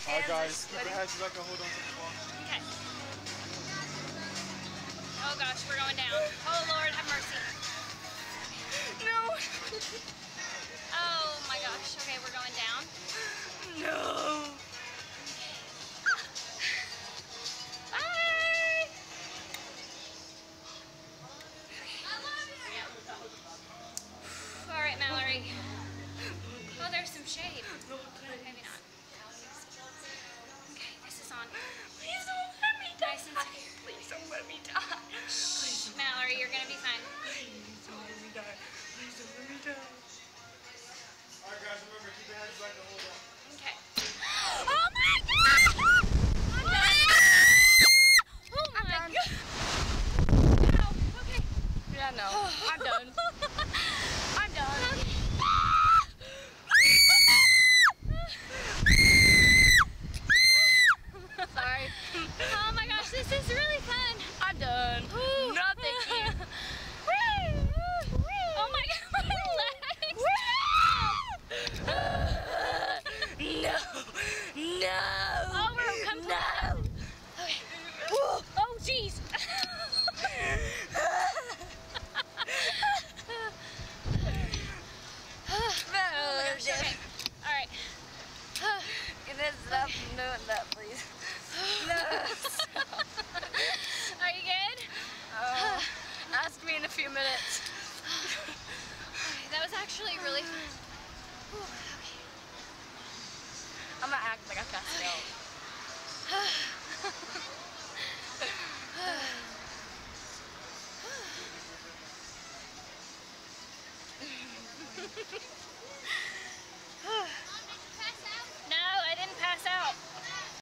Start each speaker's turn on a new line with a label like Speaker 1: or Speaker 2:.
Speaker 1: Alright guys, keep your heads back and hold on to the wall.
Speaker 2: Okay. Oh gosh, we're going down. Oh Lord, have mercy.
Speaker 3: No.
Speaker 2: Oh my gosh. Okay, we're going down.
Speaker 3: No.
Speaker 2: Bye. All right, Mallory. Oh, there's some shade. Maybe not. Okay, this is on.
Speaker 3: Please don't let me die.
Speaker 2: Nice and secure.
Speaker 3: Please don't let me die.
Speaker 2: Shh, Mallory, you're gonna be fine.
Speaker 3: Please don't let me die. Please don't let me die.
Speaker 1: Alright guys, remember, keep your heads back and hold on.
Speaker 2: Okay. Oh my God! Oh my God! Ow. Okay.
Speaker 3: Yeah, no. I'm done. I'm done. Sorry.
Speaker 2: Oh my gosh, this is really fun.
Speaker 3: I'm done.
Speaker 2: Ooh.
Speaker 3: No, thank you.
Speaker 2: Oh my God, my legs.
Speaker 3: No. No.
Speaker 2: Oh, we're coming.
Speaker 3: No.
Speaker 2: Okay. Oh, jeez. Okay. All right.
Speaker 3: Can this stop from doing that, please? No.
Speaker 2: Are you good?
Speaker 3: Ask me in a few minutes.
Speaker 2: Okay, that was actually really fun. Whew, okay.
Speaker 3: I'm gonna act like I passed out.